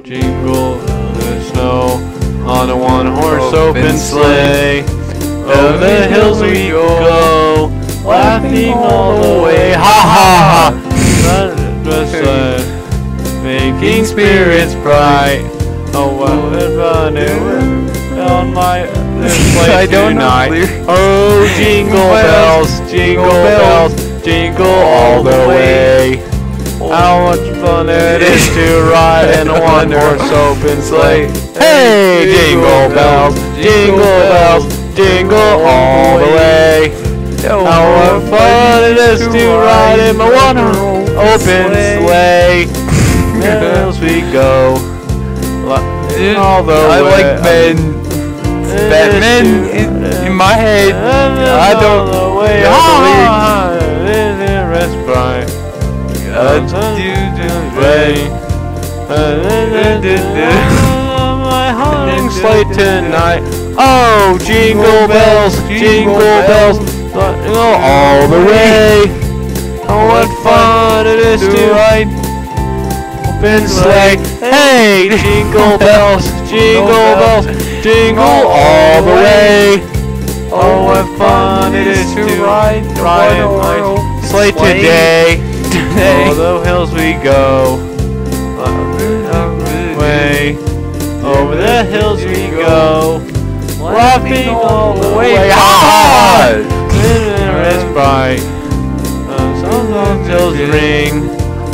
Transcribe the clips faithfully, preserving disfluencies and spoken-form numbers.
jingle the snow on a one-horse open sleigh. Over the hills we go, laughing all the way. Ha ha ha! Making spirits bright. Oh, what fun it was on my sleigh tonight. Oh, jingle bells, jingle bells, jingle all the way. How much fun it is to ride in a one-horse open sleigh. Hey, jingle bells, jingle bells, jingle all the way. How much fun it is to ride in a one-horse open sleigh. As we go, all the I way. like Ben. Batman in, in my head. I don't know the lyrics. My home sleigh tonight. Oh, jingle bells, jingle bells, jingle all the way. Oh, what fun it is to ride open sleigh. Hey, jingle bells, jingle bells, jingle all the way. Oh, what fun it is to ride, ride in my sleigh today. All the hills we go, way over the hills we go, laughing all the way. Ha! Winter is bright, some long bells ring.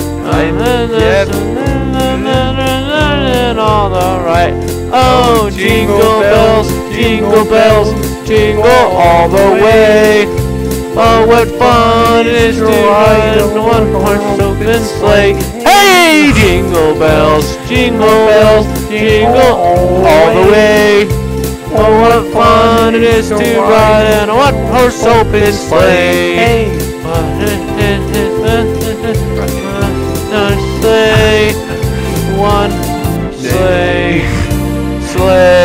And all the right. Oh, jingle bells, jingle bells, jingle all the way. Oh, what fun it is to ride in a one-horse open sleigh. Hey, jingle bells, jingle bells, jingle all the way. Oh, what fun it is to ride in a one-horse open sleigh. Hey, sleigh, one sleigh, sleigh.